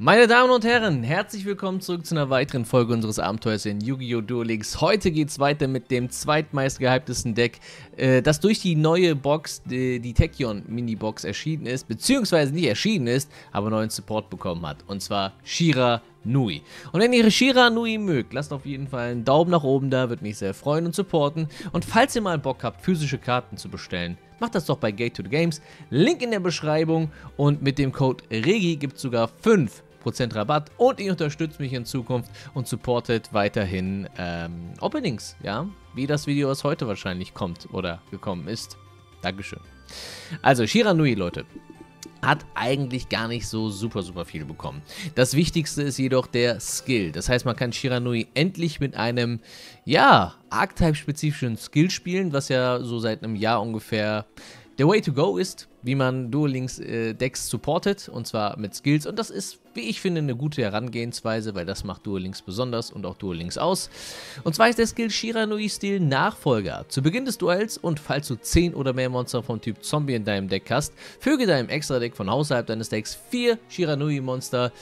Meine Damen und Herren, herzlich willkommen zurück zu einer weiteren Folge unseres Abenteuers in Yu-Gi-Oh! Duel Links. Heute geht es weiter mit dem zweitmeist gehyptesten Deck, das durch die neue Box, die Tachyon Mini-Box erschienen ist, beziehungsweise nicht erschienen ist, aber neuen Support bekommen hat. Und zwar Shiranui. Und wenn ihr Shiranui mögt, lasst auf jeden Fall einen Daumen nach oben da, würde mich sehr freuen und supporten. Und falls ihr mal Bock habt, physische Karten zu bestellen, macht das doch bei Gate to the Games. Link in der Beschreibung und mit dem Code REGI gibt es sogar 5% Rabatt und ihr unterstützt mich in Zukunft und supportet weiterhin Openings, ja, wie das Video, was heute wahrscheinlich kommt oder gekommen ist. Dankeschön. Also Shiranui, Leute, hat eigentlich gar nicht so super viel bekommen. Das Wichtigste ist jedoch der Skill. Das heißt, man kann Shiranui endlich mit einem, ja, Archetype-spezifischen Skill spielen, was ja so seit einem Jahr ungefähr der Way to go ist, wie man Duel Links Decks supportet, und zwar mit Skills. Und das ist, wie ich finde, eine gute Herangehensweise, weil das macht Duel Links besonders und auch Duel Links aus. Und zwar ist der Skill Shiranui-Stil Nachfolger. Zu Beginn des Duells und falls du 10 oder mehr Monster vom Typ Zombie in deinem Deck hast, füge deinem Extra-Deck von außerhalb deines Decks 4 Shiranui-Monster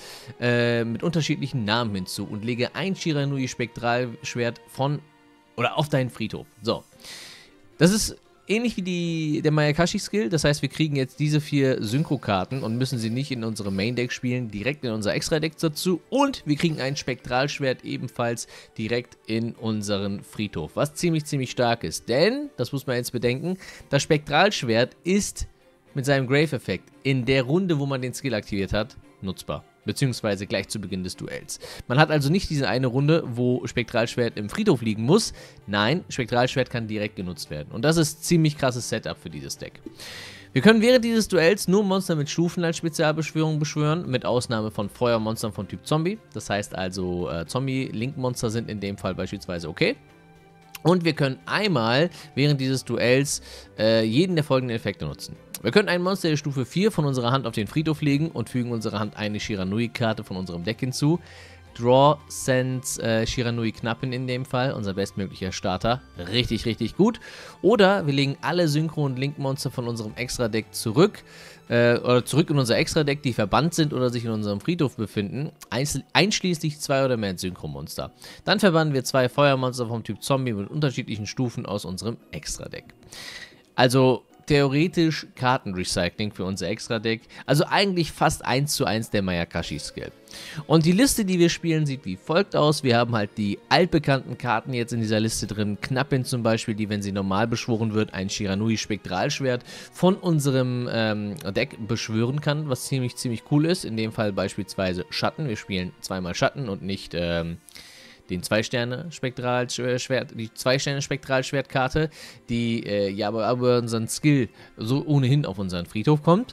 mit unterschiedlichen Namen hinzu und lege ein Shiranui-Spektralschwert von oder auf deinen Friedhof. So, das ist ähnlich wie der Mayakashi-Skill, das heißt, wir kriegen jetzt diese 4 Synchro-Karten und müssen sie nicht in unserem Main-Deck spielen, direkt in unser Extra-Deck dazu. Und wir kriegen ein Spektralschwert ebenfalls direkt in unseren Friedhof, was ziemlich stark ist. Denn, das muss man jetzt bedenken, das Spektralschwert ist mit seinem Grave-Effekt in der Runde, wo man den Skill aktiviert hat, nutzbar. Beziehungsweise gleich zu Beginn des Duells. Man hat also nicht diese eine Runde, wo Spektralschwert im Friedhof liegen muss. Nein, Spektralschwert kann direkt genutzt werden. Und das ist ziemlich krasses Setup für dieses Deck. Wir können während dieses Duells nur Monster mit Stufen als Spezialbeschwörung beschwören, mit Ausnahme von Feuermonstern von Typ Zombie. Das heißt also, Zombie-Link-Monster sind in dem Fall beispielsweise okay. Und wir können einmal während dieses Duells jeden der folgenden Effekte nutzen. Wir können ein Monster der Stufe 4 von unserer Hand auf den Friedhof legen und fügen unserer Hand eine Shiranui-Karte von unserem Deck hinzu. Draw Sense Shiranui Knappen in dem Fall, unser bestmöglicher Starter. Richtig gut. Oder wir legen alle Synchro- und Link-Monster von unserem Extra-Deck zurück in unser Extra-Deck, die verbannt sind oder sich in unserem Friedhof befinden, einschließlich 2 oder mehr Synchro-Monster. Dann verbannen wir 2 Feuermonster vom Typ Zombie mit unterschiedlichen Stufen aus unserem Extra-Deck. Also theoretisch Kartenrecycling für unser Extra-Deck. Also eigentlich fast 1:1 der Mayakashi-Skill. Und die Liste, die wir spielen, sieht wie folgt aus. Wir haben halt die altbekannten Karten jetzt in dieser Liste drin. Knappin zum Beispiel, die, wenn sie normal beschworen wird, ein Shiranui-Spektralschwert von unserem Deck beschwören kann, was ziemlich cool ist. In dem Fall beispielsweise Schatten. Wir spielen zweimal Schatten und nicht den 2-Sterne-Spektralschwert, die 2-Sterne-Spektralschwertkarte, die ja aber über unseren Skill so ohnehin auf unseren Friedhof kommt.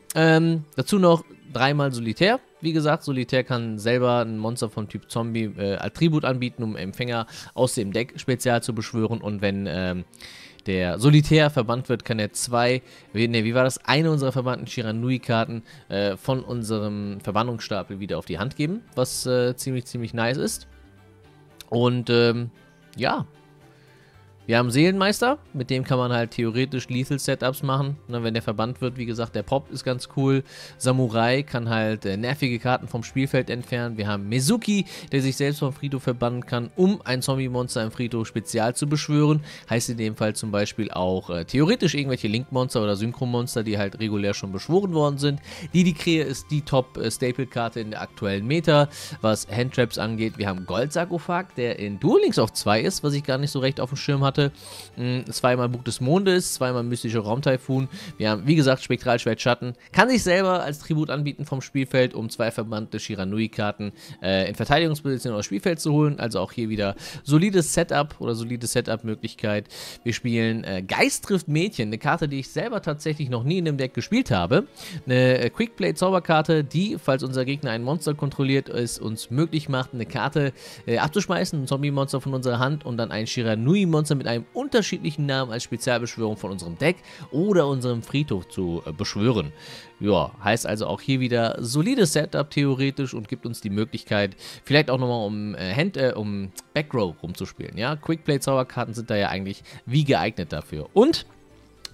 Dazu noch 3-mal Solitär. Wie gesagt, Solitär kann selber ein Monster vom Typ Zombie als Tribut anbieten, um Empfänger aus dem Deck spezial zu beschwören. Und wenn der Solitär verbannt wird, kann er eine unserer verbannten Shiranui-Karten von unserem Verbannungsstapel wieder auf die Hand geben, was ziemlich nice ist. Und ja, wir haben Seelenmeister, mit dem kann man halt theoretisch Lethal Setups machen, ne, wenn der verbannt wird. Wie gesagt, der Pop ist ganz cool. Samurai kann halt nervige Karten vom Spielfeld entfernen. Wir haben Mezuki, der sich selbst vom Friedhof verbannen kann, um ein Zombie-Monster im Friedhof spezial zu beschwören. Heißt in dem Fall zum Beispiel auch theoretisch irgendwelche Link-Monster oder Synchro-Monster, die halt regulär schon beschworen worden sind. Die Krähe ist die Top-Staple-Karte in der aktuellen Meta, was Handtraps angeht. Wir haben Goldsarkophag, der in Duel Links auf 2 ist, was ich gar nicht so recht auf dem Schirm hatte. 2-mal Bug des Mondes, 2-mal mystischer Raumtaifun. Wir haben, wie gesagt, Spektralschwert Schatten. Kann sich selber als Tribut anbieten vom Spielfeld, um 2 verbannte Shiranui-Karten in Verteidigungsposition aus Spielfeld zu holen. Also auch hier wieder solides Setup oder solide Setup-Möglichkeit. Wir spielen Geist trifft Mädchen, eine Karte, die ich selber tatsächlich noch nie in dem Deck gespielt habe. Eine Quickplay-Zauberkarte, die, falls unser Gegner ein Monster kontrolliert, es uns möglich macht, eine Karte abzuschmeißen, ein Zombie-Monster von unserer Hand und dann ein Shiranui-Monster mit einem unterschiedlichen Namen als Spezialbeschwörung von unserem Deck oder unserem Friedhof zu beschwören. Ja, heißt also auch hier wieder solides Setup theoretisch und gibt uns die Möglichkeit, vielleicht auch nochmal um Backrow rumzuspielen. Ja, Quickplay-Zauberkarten sind da ja eigentlich wie geeignet dafür. Und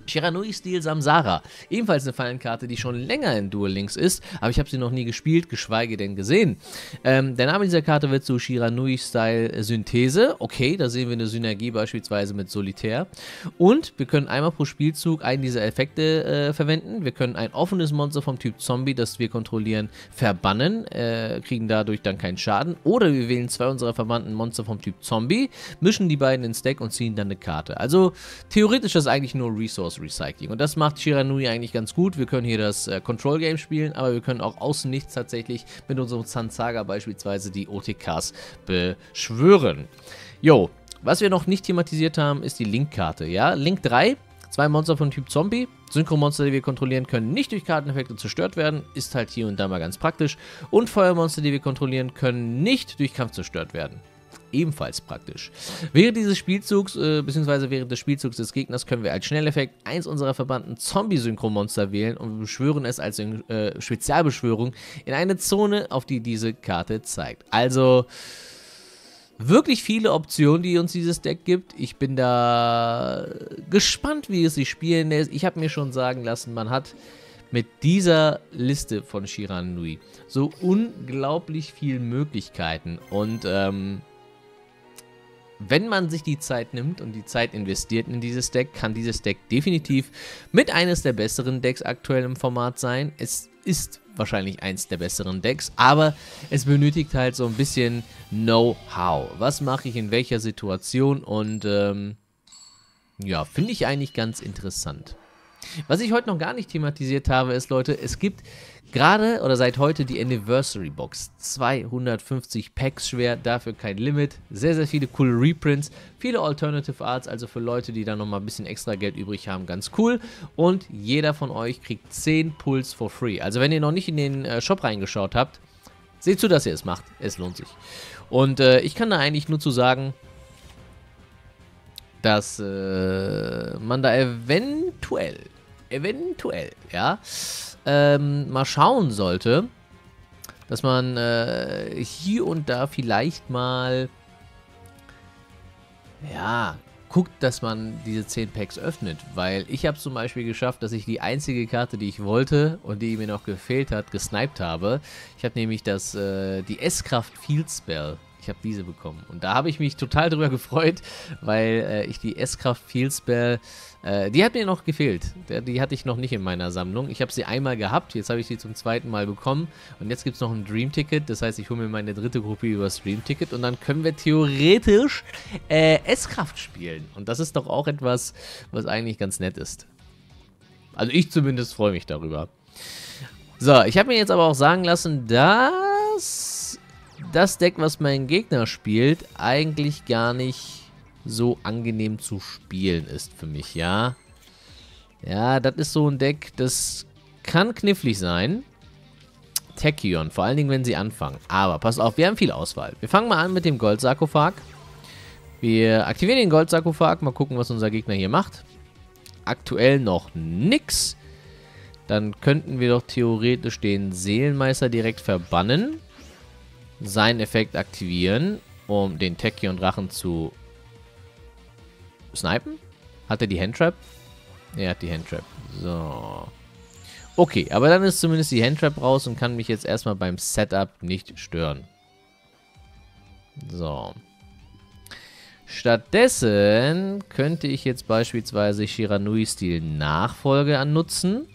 Shiranui-Stil Samsara, ebenfalls eine Fallenkarte, die schon länger in Duel Links ist, aber ich habe sie noch nie gespielt, geschweige denn gesehen. Der Name dieser Karte wird zu Shiranui-Style Synthese. Okay, da sehen wir eine Synergie beispielsweise mit Solitär. Und wir können einmal pro Spielzug einen dieser Effekte verwenden. Wir können ein offenes Monster vom Typ Zombie, das wir kontrollieren, verbannen, kriegen dadurch dann keinen Schaden. Oder wir wählen zwei unserer verbannten Monster vom Typ Zombie, mischen die beiden ins Deck und ziehen dann eine Karte. Also theoretisch ist das eigentlich nur Resource Recycling. Und das macht Shiranui eigentlich ganz gut. Wir können hier das Control Game spielen, aber wir können auch außen nichts tatsächlich mit unserem Zanzaga beispielsweise die OTKs beschwören. Jo, was wir noch nicht thematisiert haben, ist die Link-Karte. Ja, Link 3, zwei Monster von Typ Zombie. Synchromonster, die wir kontrollieren, können nicht durch Karteneffekte zerstört werden. Ist halt hier und da mal ganz praktisch. Und Feuermonster, die wir kontrollieren, können nicht durch Kampf zerstört werden. Ebenfalls praktisch. Während dieses Spielzugs, beziehungsweise während des Spielzugs des Gegners, können wir als Schnelleffekt eins unserer verbannten Zombie-Synchromonster wählen und beschwören es als Spezialbeschwörung in eine Zone, auf die diese Karte zeigt. Also wirklich viele Optionen, die uns dieses Deck gibt. Ich bin da gespannt, wie es sich spielen lässt. Ich habe mir schon sagen lassen, man hat mit dieser Liste von Shiranui so unglaublich viele Möglichkeiten und wenn man sich die Zeit nimmt und die Zeit investiert in dieses Deck, kann dieses Deck definitiv mit eines der besseren Decks aktuell im Format sein. Es ist wahrscheinlich eins der besseren Decks, aber es benötigt halt so ein bisschen Know-how. Was mache ich in welcher Situation und ja, finde ich eigentlich ganz interessant. Was ich heute noch gar nicht thematisiert habe, ist, Leute, es gibt gerade oder seit heute die Anniversary Box. 250 Packs schwer, dafür kein Limit. Sehr, sehr viele coole Reprints, viele Alternative Arts, also für Leute, die da nochmal ein bisschen extra Geld übrig haben, ganz cool. Und jeder von euch kriegt 10 Pulls for free. Also wenn ihr noch nicht in den Shop reingeschaut habt, seht zu, dass ihr es macht. Es lohnt sich. Und ich kann da eigentlich nur zu sagen, dass man da eventuell, ja, mal schauen sollte, dass man hier und da vielleicht mal, ja, guckt, dass man diese 10 Packs öffnet, weil ich habe zum Beispiel geschafft, dass ich die einzige Karte, die ich wollte und die mir noch gefehlt hat, gesniped habe. Ich habe nämlich die S-Kraft Field Spell. Ich habe diese bekommen. Und da habe ich mich total drüber gefreut, weil ich die S-Kraft Field Spell, die hat mir noch gefehlt. Die hatte ich noch nicht in meiner Sammlung. Ich habe sie einmal gehabt, jetzt habe ich sie zum zweiten Mal bekommen. Und jetzt gibt es noch ein Dream Ticket, das heißt, ich hole mir meine dritte Gruppe über das Dream Ticket und dann können wir theoretisch S-Kraft spielen. Und das ist doch auch etwas, was eigentlich ganz nett ist. Also ich zumindest freue mich darüber. So, ich habe mir jetzt aber auch sagen lassen, dass das Deck, was mein Gegner spielt, eigentlich gar nicht so angenehm zu spielen ist für mich, ja. Ja, das ist so ein Deck, das kann knifflig sein. Tachyon, vor allen Dingen, wenn sie anfangen. Aber passt auf, wir haben viel Auswahl. Wir fangen mal an mit dem Goldsarkophag. Wir aktivieren den Goldsarkophag, mal gucken, was unser Gegner hier macht. Aktuell noch nix. Dann könnten wir doch theoretisch den Seelenmeister direkt verbannen. Seinen Effekt aktivieren, um den Tachyon-Drachen zu snipen. Hat er die Handtrap? Er hat die Handtrap. So. Okay, aber dann ist zumindest die Handtrap raus und kann mich jetzt erstmal beim Setup nicht stören. So. Stattdessen könnte ich jetzt beispielsweise Shiranui-Stil Nachfolge annutzen.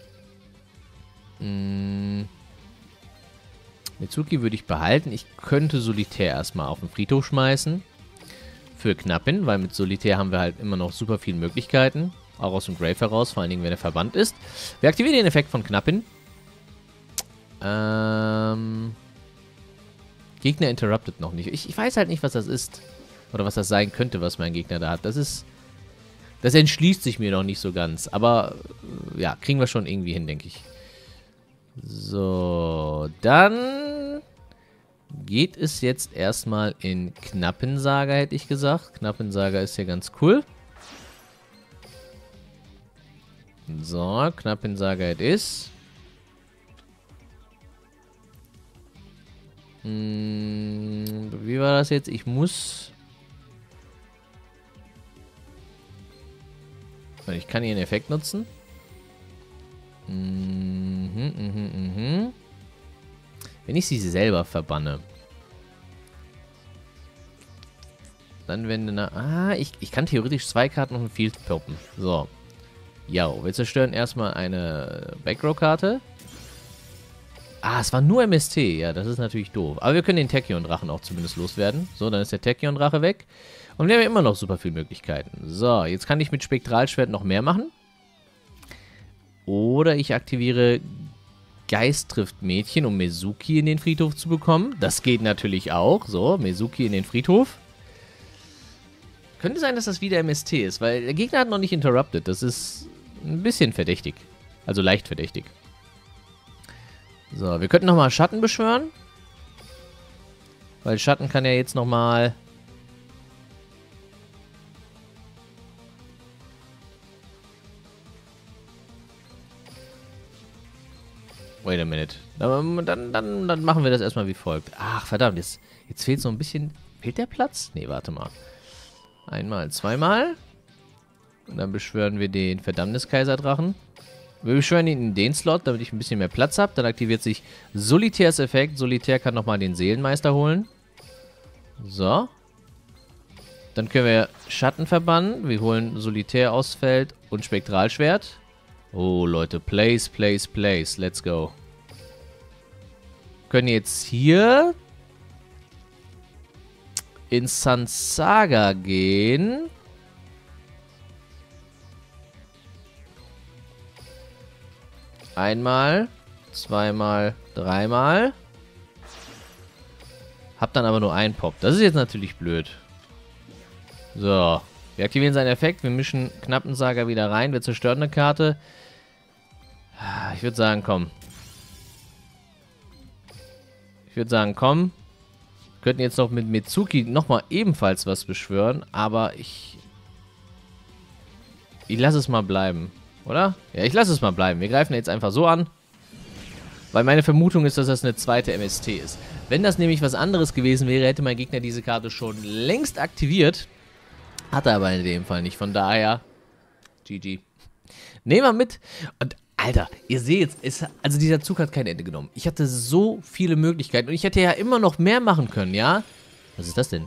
Mitsuki würde ich behalten. Ich könnte Solitär erstmal auf den Friedhof schmeißen. Für Knappin, weil mit Solitär haben wir halt immer noch super viele Möglichkeiten. Auch aus dem Grave heraus, vor allen Dingen, wenn er verbannt ist. Wir aktivieren den Effekt von Knappin. Gegner interrupted noch nicht. Ich weiß halt nicht, was das ist. Oder was das sein könnte, was mein Gegner da hat. Das entschließt sich mir noch nicht so ganz. Aber ja, kriegen wir schon irgendwie hin, denke ich. So, dann geht es jetzt erstmal in Knappensaga, hätte ich gesagt. Knappensaga ist ja ganz cool. So, Knappensaga it is. Wie war das jetzt? Ich muss Und ich kann hier einen Effekt nutzen. Wenn ich sie selber verbanne. Dann wenn ich kann theoretisch 2 Karten auf dem Field poppen. So. Ja, wir zerstören erstmal eine Backrow-Karte. Es war nur MST. Ja, das ist natürlich doof. Aber wir können den Tachyon-Drachen auch zumindest loswerden. So, dann ist der Tachyon-Drache weg. Und wir haben ja immer noch super viele Möglichkeiten. So, jetzt kann ich mit Spektralschwert noch mehr machen. Oder ich aktiviere Geist trifft Mädchen, um Mezuki in den Friedhof zu bekommen. Das geht natürlich auch. So, Mezuki in den Friedhof. Könnte sein, dass das wieder MST ist, weil der Gegner hat noch nicht interrupted. Das ist ein bisschen verdächtig. Also leicht verdächtig. So, wir könnten nochmal Schatten beschwören. Weil Schatten kann ja jetzt nochmal... Wait a minute. Dann machen wir das erstmal wie folgt. Ach, verdammt, jetzt fehlt so ein bisschen... Fehlt der Platz? Nee, warte mal. Einmal, zweimal. Und dann beschwören wir den Verdammniskaiserdrachen. Wir beschwören ihn in den Slot, damit ich ein bisschen mehr Platz habe. Dann aktiviert sich Solitärs Effekt. Solitär kann nochmal den Seelenmeister holen. So. Dann können wir Schatten verbannen. Wir holen Solitär aus Feld und Spektralschwert. Oh, Leute. Place, place, place. Let's go. Können jetzt hier in Sansaga gehen. Einmal, zweimal, dreimal. Hab dann aber nur einen Pop. Das ist jetzt natürlich blöd. So. Wir aktivieren seinen Effekt. Wir mischen Knappensaga wieder rein. Wir zerstören eine Karte. Ich würde sagen, komm. Wir könnten jetzt noch mit Mezuki nochmal ebenfalls was beschwören. Aber ich lasse es mal bleiben. Oder? Ja, ich lasse es mal bleiben. Wir greifen jetzt einfach so an. Weil meine Vermutung ist, dass das eine zweite MST ist. Wenn das nämlich was anderes gewesen wäre, hätte mein Gegner diese Karte schon längst aktiviert. Hat er aber in dem Fall nicht. Von daher, GG. Nehmen wir mit. Und Alter, ihr seht jetzt, also dieser Zug hat kein Ende genommen. Ich hatte so viele Möglichkeiten. Und ich hätte ja immer noch mehr machen können, ja? Was ist das denn?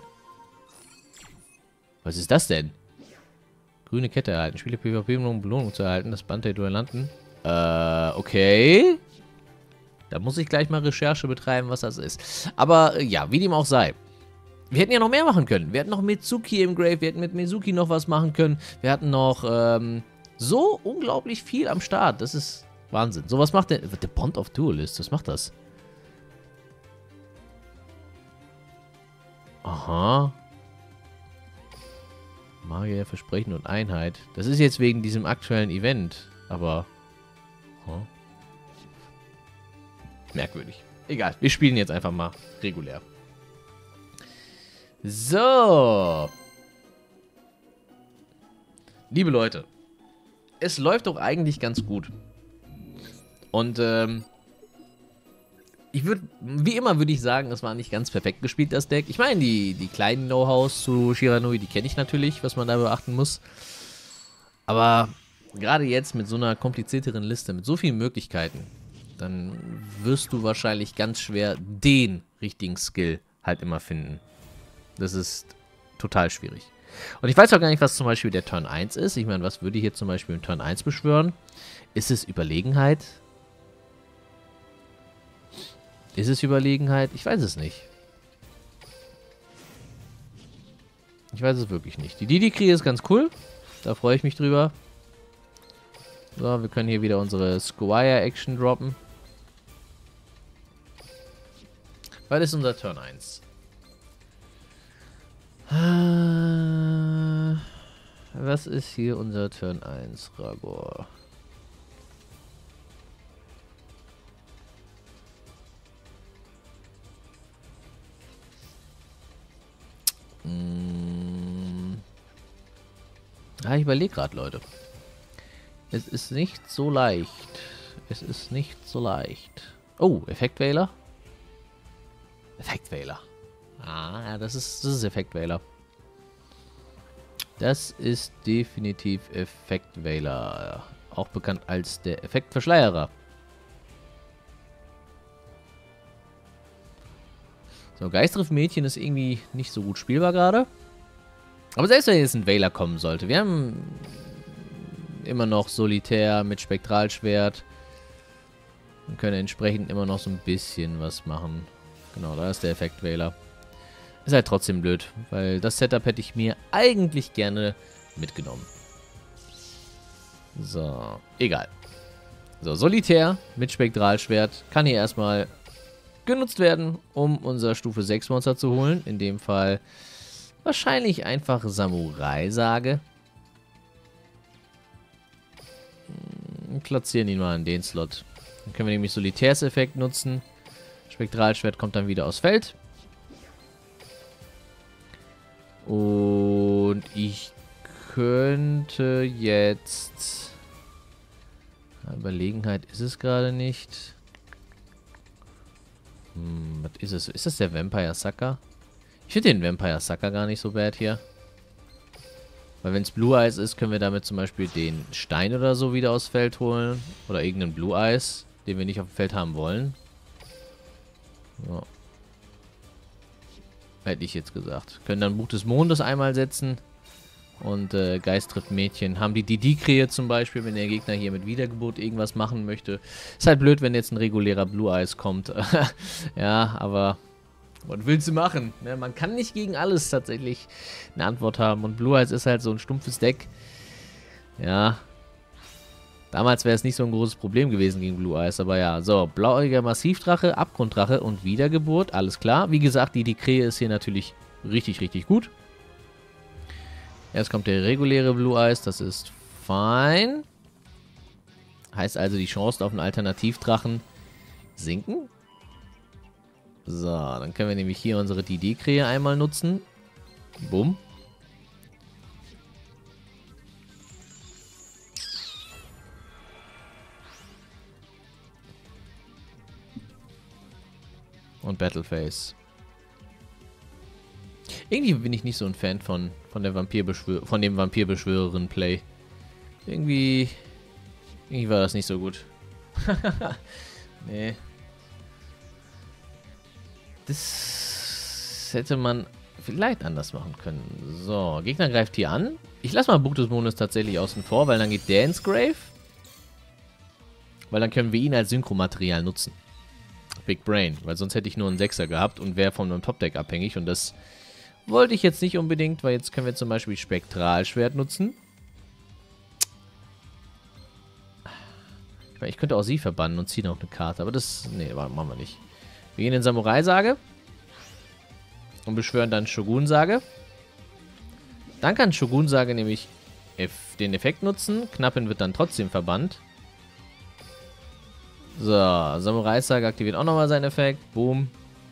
Was ist das denn? Grüne Kette erhalten. Spiele PvP, um Belohnung zu erhalten. Das Band der Duellanten. Okay. Da muss ich gleich mal Recherche betreiben, was das ist. Aber, ja, wie dem auch sei. Wir hätten ja noch mehr machen können. Wir hätten noch Mezuki im Grave. Wir hätten mit Mezuki noch was machen können. Wir hatten noch, so unglaublich viel am Start. Das ist Wahnsinn. So, was macht der Bond of Duelist? Was macht das? Aha. Magier, Versprechen und Einheit. Das ist jetzt wegen diesem aktuellen Event. Aber... merkwürdig. Egal, wir spielen jetzt einfach mal regulär. So. Liebe Leute. Es läuft doch eigentlich ganz gut. Und, wie immer würde ich sagen, es war nicht ganz perfekt gespielt, das Deck. Ich meine, die kleinen Know-hows zu Shiranui, die kenne ich natürlich, was man da beachten muss. Aber gerade jetzt mit so einer komplizierteren Liste, mit so vielen Möglichkeiten, dann wirst du wahrscheinlich ganz schwer den richtigen Skill halt immer finden. Das ist total schwierig. Und ich weiß auch gar nicht, was zum Beispiel der Turn 1 ist. Ich meine, was würde ich jetzt zum Beispiel im Turn 1 beschwören? Ist es Überlegenheit? Ist es Überlegenheit? Ich weiß es nicht. Ich weiß es wirklich nicht. Die Didi-Kriege ist ganz cool. Da freue ich mich drüber. So, wir können hier wieder unsere Squire-Action droppen. Was ist unser Turn 1? Was ist hier unser Turn 1, Ragor? Ich überlege gerade, Leute. Es ist nicht so leicht. Es ist nicht so leicht. Oh, Effektwähler. Effektwähler. Ja, das ist Effektwähler. Das ist definitiv Effekt-Wähler. Auch bekannt als der Effektverschleierer. So, Geisttriff-Mädchen ist irgendwie nicht so gut spielbar gerade. Aber selbst wenn jetzt ein Wähler kommen sollte. Wir haben immer noch Solitär mit Spektralschwert. Wir können entsprechend immer noch so ein bisschen was machen. Genau, da ist der Effektwähler. Ist halt trotzdem blöd, weil das Setup hätte ich mir eigentlich gerne mitgenommen. So, egal. So, Solitär mit Spektralschwert kann hier erstmal genutzt werden, um unser Stufe 6 Monster zu holen. In dem Fall wahrscheinlich einfach Samurai-Sage. Platzieren ihn mal in den Slot. Dann können wir nämlich Solitärseffekt nutzen. Spektralschwert kommt dann wieder aufs Feld. Und ich könnte jetzt... Überlegenheit ist es gerade nicht. Was ist es? Ist das der Vampire Sucker? Ich finde den Vampire Sucker gar nicht so bad hier. Weil wenn es Blue Eyes ist, können wir damit zum Beispiel den Stein oder so wieder aufs Feld holen. Oder irgendeinen Blue Eyes, den wir nicht auf dem Feld haben wollen. So. Hätte ich jetzt gesagt. Können dann Buch des Mondes einmal setzen. Und Geist trifft Mädchen. Haben die DD-Krähe zum Beispiel, wenn der Gegner hier mit Wiedergeburt irgendwas machen möchte. Ist halt blöd, wenn jetzt ein regulärer Blue Eyes kommt. Ja, aber was willst du machen? Ja, man kann nicht gegen alles tatsächlich eine Antwort haben. Und Blue Eyes ist halt so ein stumpfes Deck. Ja. Damals wäre es nicht so ein großes Problem gewesen gegen Blue Eyes, aber ja. So, blauäugiger Massivdrache, Abgrunddrache und Wiedergeburt, alles klar. Wie gesagt, die Krähe ist hier natürlich richtig, richtig gut. Erst kommt der reguläre Blue Eyes, das ist fein. Heißt also, die Chancen auf einen Alternativdrachen sinken. So, dann können wir nämlich hier unsere DD-Krähe einmal nutzen. Bumm. Und Battleface. Irgendwie bin ich nicht so ein Fan von dem Vampirbeschwörerin-Play. Irgendwie war das nicht so gut. Nee. Das hätte man vielleicht anders machen können. So, Gegner greift hier an. Ich lasse mal Buch des Mondes tatsächlich außen vor, weil dann geht der ins Grave. Weil dann können wir ihn als Synchromaterial nutzen. Big Brain, weil sonst hätte ich nur einen 6er gehabt und wäre von meinem Top-Deck abhängig und das wollte ich jetzt nicht unbedingt, weil jetzt können wir zum Beispiel Spektralschwert nutzen. Ich könnte auch sie verbannen und ziehen auch eine Karte, aber das, nee, machen wir nicht. Wir gehen in Samurai-Sage und beschwören dann Shogun-Sage. Dann kann Shogun-Sage nämlich den Effekt nutzen. Knappen wird dann trotzdem verbannt. So, Samurai-Sage aktiviert auch nochmal seinen Effekt. Boom.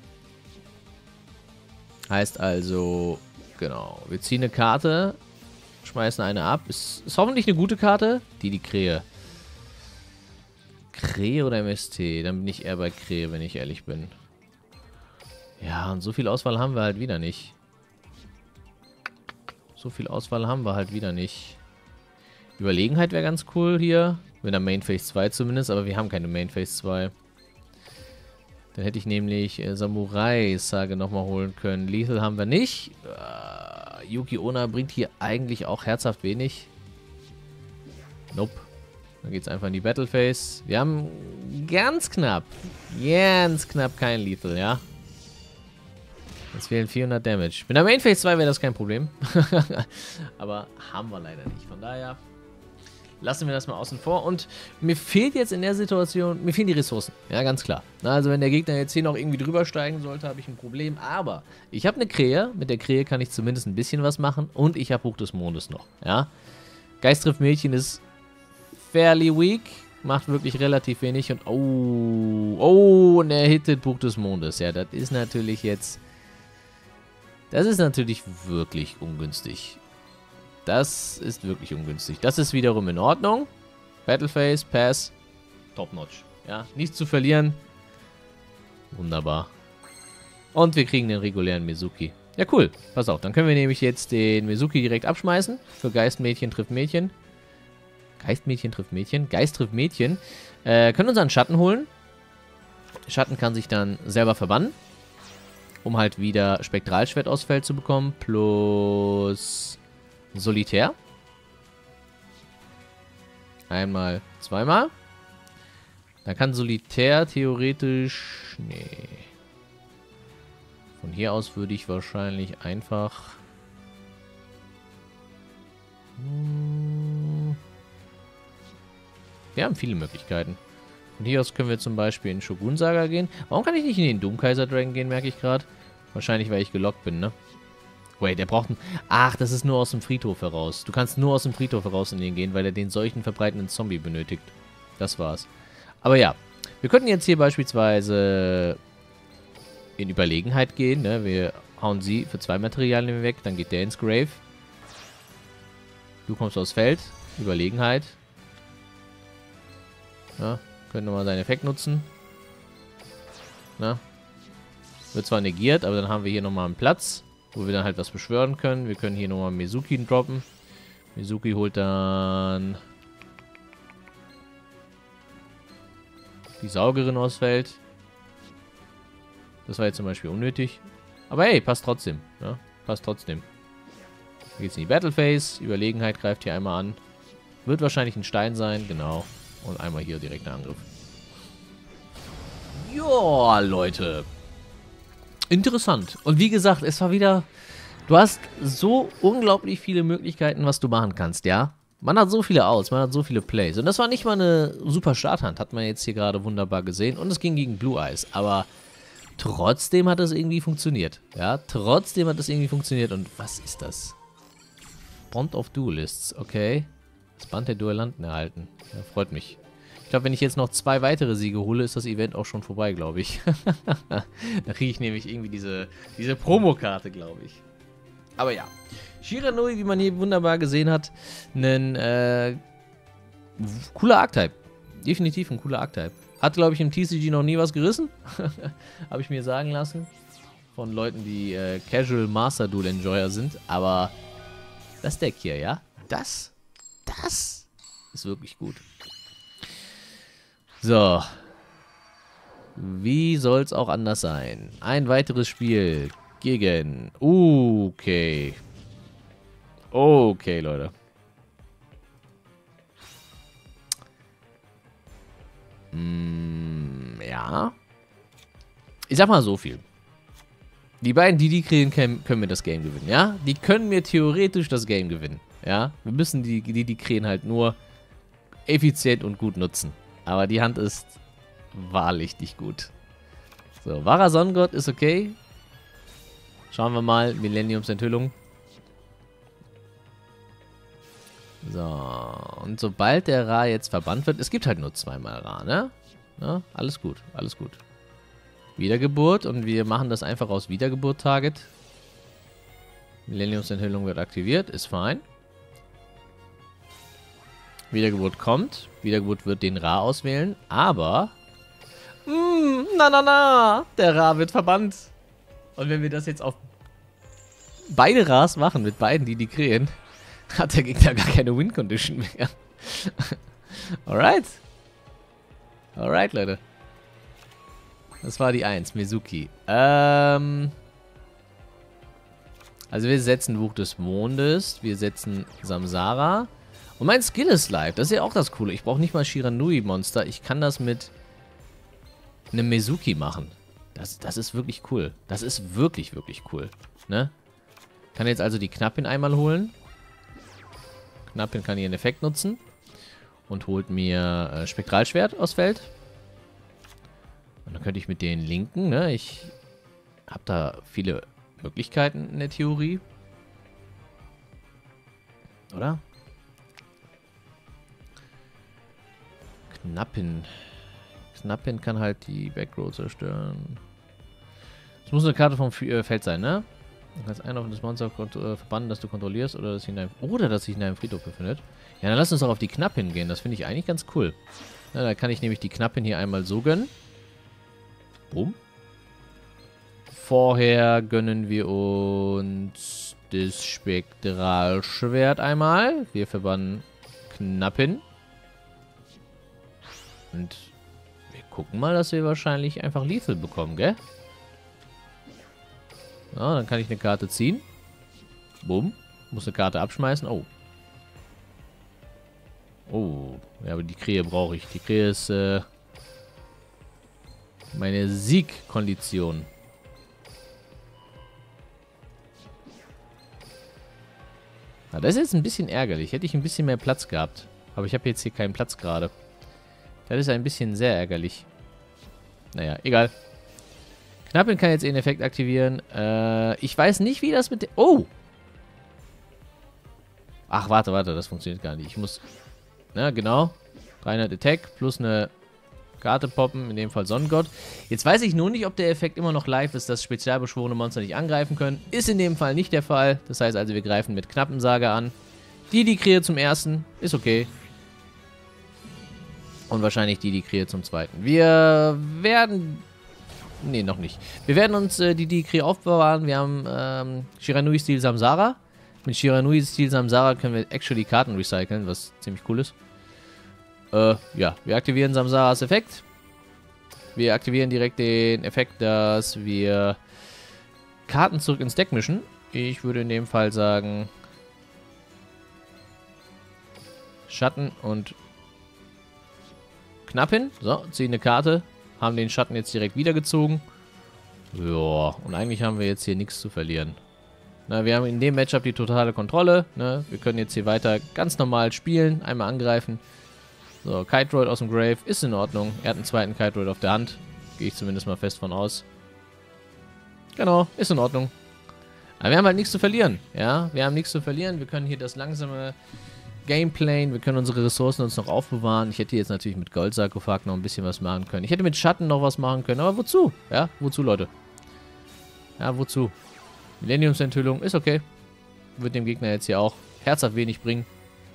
Heißt also, genau, wir ziehen eine Karte, schmeißen eine ab. Ist hoffentlich eine gute Karte. Die Krähe. Krähe oder MST? Dann bin ich eher bei Krähe, wenn ich ehrlich bin. Ja, und so viel Auswahl haben wir halt wieder nicht. Überlegenheit wäre ganz cool hier. Mit der Main Phase 2 zumindest, aber wir haben keine Main Phase 2. Dann hätte ich nämlich Samurai-Sage nochmal holen können. Lethal haben wir nicht. Yuki Onna bringt hier eigentlich auch herzhaft wenig. Nope. Dann geht es einfach in die Battle Phase. Wir haben ganz knapp kein Lethal, ja. Jetzt fehlen 400 Damage. Mit der Main Phase 2 wäre das kein Problem. Aber haben wir leider nicht. Von daher lassen wir das mal außen vor. Und mir fehlt jetzt in der Situation, mir fehlen die Ressourcen. Ja, ganz klar. Also wenn der Gegner jetzt hier noch irgendwie drüber steigen sollte, habe ich ein Problem. Aber ich habe eine Krähe. Mit der Krähe kann ich zumindest ein bisschen was machen. Und ich habe Buch des Mondes noch. Ja. Geist trifft Mädchen ist fairly weak. Macht wirklich relativ wenig. Und und er hittet Buch des Mondes. Ja, das ist natürlich jetzt... Das ist natürlich wirklich ungünstig. Das ist wirklich ungünstig. Das ist wiederum in Ordnung. Battleface, Pass, Top-Notch. Ja, nichts zu verlieren. Wunderbar. Und wir kriegen den regulären Mizuki. Ja, cool. Pass auf, dann können wir nämlich jetzt den Mezuki direkt abschmeißen. Für Geistmädchen trifft Mädchen. Geistmädchen trifft Mädchen. Geist trifft Mädchen. Können uns einen Schatten holen. Schatten kann sich dann selber verbannen. Um halt wieder Spektralschwert aus Feld zu bekommen. Plus Solitär. Einmal, zweimal. Dann kann Solitär theoretisch... Nee. Von hier aus würde ich wahrscheinlich einfach... Wir haben viele Möglichkeiten. Von hier aus können wir zum Beispiel in Shogun Saga gehen. Warum kann ich nicht in den Doomkaiser Dragon gehen, merke ich gerade. Wahrscheinlich, weil ich gelockt bin, ne? Wait, der braucht einen... Ach, das ist nur aus dem Friedhof heraus. Du kannst nur aus dem Friedhof heraus in den gehen, weil er den solchen verbreitenden Zombie benötigt. Das war's. Aber ja, wir könnten jetzt hier beispielsweise in Überlegenheit gehen, ne? Wir hauen sie für 2 Materialien weg, dann geht der ins Grave. Du kommst aufs Feld, Überlegenheit. Ja, können nochmal seinen Effekt nutzen. Na? Wird zwar negiert, aber dann haben wir hier nochmal einen Platz, wo wir dann halt was beschwören können. Wir können hier nochmal Mezuki droppen. Mezuki holt dann die Saugerin aus Feld. Das war jetzt zum Beispiel unnötig. Aber hey, passt trotzdem. Ja, passt trotzdem. Hier geht's in die Battle Phase. Überlegenheit greift hier einmal an. Wird wahrscheinlich ein Stein sein, genau. Und einmal hier direkt ein Angriff. Joa, Leute. Interessant. Und wie gesagt, es war wieder... Du hast so unglaublich viele Möglichkeiten, was du machen kannst, ja? Man hat so viele Outs, man hat so viele Plays. Und das war nicht mal eine super Starthand, hat man jetzt hier gerade wunderbar gesehen. Und es ging gegen Blue Eyes. Aber trotzdem hat es irgendwie funktioniert. Ja, trotzdem hat es irgendwie funktioniert. Und was ist das? Bond of Duelists, okay. Das Band der Duellanten erhalten. Ja, freut mich. Ich glaube, wenn ich jetzt noch 2 weitere Siege hole, ist das Event auch schon vorbei, glaube ich. Da kriege ich nämlich irgendwie diese Promokarte, glaube ich. Aber ja. Shiranui, wie man hier wunderbar gesehen hat, ein cooler Archetype. Definitiv ein cooler Archetype. Hat, glaube ich, im TCG noch nie was gerissen. Habe ich mir sagen lassen. Von Leuten, die Casual Master Duel Enjoyer sind. Aber das Deck hier, ja? Das ist wirklich gut. So. Wie soll's auch anders sein? Ein weiteres Spiel gegen... Okay. Okay, Leute. Ja. Ich sag mal so viel. Die beiden, die kriegen, können mir das Game gewinnen, ja? Die können mir theoretisch das Game gewinnen, ja? Wir müssen die kriegen halt nur effizient und gut nutzen. Aber die Hand ist wahrlich nicht gut. So, wahrer Sonnengott ist okay. Schauen wir mal, Millenniums Enthüllung. So, und sobald der Ra jetzt verbannt wird, es gibt halt nur 2-mal Ra, ne? Ja, alles gut, alles gut. Wiedergeburt und wir machen das einfach aus Wiedergeburt-Target. Millenniums Enthüllung wird aktiviert, ist fein. Wiedergeburt kommt. Wiedergeburt wird den Ra auswählen, aber... Der Ra wird verbannt. Und wenn wir das jetzt auf beide Ras machen, mit beiden, die kreieren, hat der Gegner gar keine Win-Condition mehr. Alright. Alright, Leute. Das war die 1, Mezuki. Also wir setzen Buch des Mondes, wir setzen Samsara. Und mein Skill ist live, das ist ja auch das Coole. Ich brauche nicht mal Shiranui-Monster, ich kann das mit einem Mezuki machen. Das ist wirklich cool. Das ist wirklich, wirklich cool. Ne? Kann jetzt also die Knappin einmal holen. Knappin kann ihren Effekt nutzen. Und holt mir Spektralschwert aus Feld. Und dann könnte ich mit den linken, ne? Ich habe da viele Möglichkeiten in der Theorie. Oder? Knappin. Knappin kann halt die Backrow zerstören. Es muss eine Karte vom Feld sein, ne? Du kannst ein offenes Monster verbannen, das du kontrollierst oder das sich in deinem Friedhof befindet. Ja, dann lass uns doch auf die Knappin gehen. Das finde ich eigentlich ganz cool. Ja, da kann ich nämlich die Knappin hier einmal so gönnen. Boom. vorher gönnen wir uns das Spektralschwert einmal. Wir verbannen Knappin. Und wir gucken mal, dass wir wahrscheinlich einfach Lethal bekommen, gell? Ja, dann kann ich eine Karte ziehen. Bumm. Muss eine Karte abschmeißen. Oh. Oh. Ja, aber die Krähe brauche ich. Die Krähe ist meine Siegkondition. Na, das ist jetzt ein bisschen ärgerlich. Hätte ich ein bisschen mehr Platz gehabt. Aber ich habe jetzt hier keinen Platz gerade. Das ist ein bisschen sehr ärgerlich. Naja, egal. Knappin kann jetzt den Effekt aktivieren. Ich weiß nicht, wie das mit dem... Oh! Ach, warte, das funktioniert gar nicht. Ich muss... Na, genau. 300 Attack plus eine Karte poppen, in dem Fall Sonnengott. Jetzt weiß ich nur nicht, ob der Effekt immer noch live ist, dass spezialbeschworene Monster nicht angreifen können. Ist in dem Fall nicht der Fall. Das heißt also, wir greifen mit Knappensage an. Die Krähe zum ersten. Ist okay. Und wahrscheinlich die Krähe zum zweiten. Wir werden... Nee, noch nicht. Wir werden uns die Krähe aufbewahren. Wir haben Shiranui-Stil Samsara. Mit Shiranui-Stil Samsara können wir actually Karten recyceln, was ziemlich cool ist. Ja, wir aktivieren Samsaras Effekt. Wir aktivieren direkt den Effekt, dass wir Karten zurück ins Deck mischen. Ich würde in dem Fall sagen Schatten und Knappin. So, ziehen eine Karte. Haben den Schatten jetzt direkt wiedergezogen. Ja, und eigentlich haben wir jetzt hier nichts zu verlieren. Na, wir haben in dem Matchup die totale Kontrolle. Ne? Wir können jetzt hier weiter ganz normal spielen. Einmal angreifen. So, Kite-Droid aus dem Grave ist in Ordnung. Er hat einen zweiten Kite-Droid auf der Hand. Gehe ich zumindest mal fest von aus. Genau, ist in Ordnung. Aber wir haben halt nichts zu verlieren. Ja, wir haben nichts zu verlieren. Wir können hier das langsame Gameplay, wir können unsere Ressourcen uns noch aufbewahren. Ich hätte jetzt natürlich mit Goldsarkophag noch ein bisschen was machen können. Ich hätte mit Schatten noch was machen können. Aber wozu? Ja, wozu, Leute? Ja, wozu? Millenniumsenthüllung ist okay. Wird dem Gegner jetzt hier auch herzhaft wenig bringen.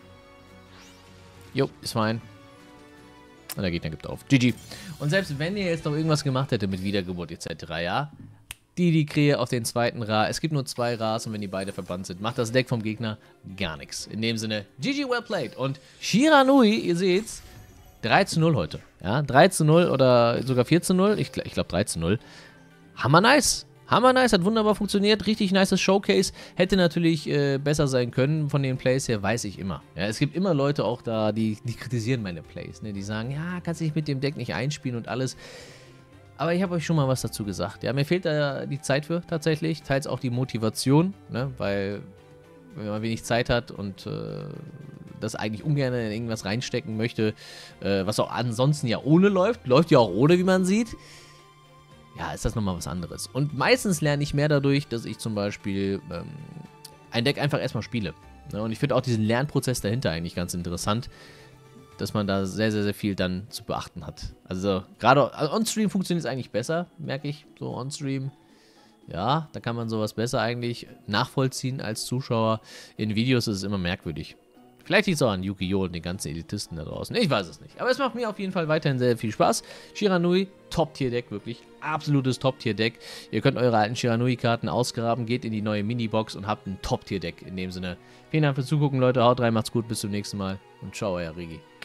Jo, ist fein. Und der Gegner gibt auf. GG. Und selbst wenn ihr jetzt noch irgendwas gemacht hätte mit Wiedergeburt etc., ja, die Krähe auf den zweiten Ra. Es gibt nur 2 Ras und wenn die beide verbannt sind, macht das Deck vom Gegner gar nichts. In dem Sinne, GG, well played. Und Shiranui, ihr seht's, 3:0 heute. Ja, 3:0 oder sogar 4:0. Ich glaube 3:0. Hammer nice. Hammer nice, hat wunderbar funktioniert. Richtig nices Showcase. Hätte natürlich besser sein können von den Plays her, weiß ich immer. Ja, es gibt immer Leute auch da, die kritisieren meine Plays. Ne? Die sagen, ja, kannst dich mit dem Deck nicht einspielen und alles. Aber ich habe euch schon mal was dazu gesagt. Ja, mir fehlt da die Zeit für tatsächlich. Teils auch die Motivation, ne? Weil wenn man wenig Zeit hat und das eigentlich ungern in irgendwas reinstecken möchte, was auch ansonsten ja ohne läuft ja auch ohne, wie man sieht. Ja, ist das nochmal was anderes. Und meistens lerne ich mehr dadurch, dass ich zum Beispiel ein Deck einfach erstmal spiele. Ne? Und ich finde auch diesen Lernprozess dahinter eigentlich ganz interessant, dass man da sehr, sehr, sehr viel dann zu beachten hat. Also gerade on-stream funktioniert es eigentlich besser, merke ich. So on-stream, ja, da kann man sowas besser eigentlich nachvollziehen als Zuschauer. In Videos ist es immer merkwürdig. Vielleicht liegt es auch an Yu-Gi-Oh! Und den ganzen Elitisten da draußen. Ich weiß es nicht. Aber es macht mir auf jeden Fall weiterhin sehr viel Spaß. Shiranui, Top-Tier-Deck, wirklich. Absolutes Top-Tier-Deck. Ihr könnt eure alten Shiranui-Karten ausgraben, geht in die neue Mini-Box und habt ein Top-Tier-Deck in dem Sinne. Vielen Dank fürs Zugucken, Leute. Haut rein, macht's gut, bis zum nächsten Mal. Und ciao, euer Regi.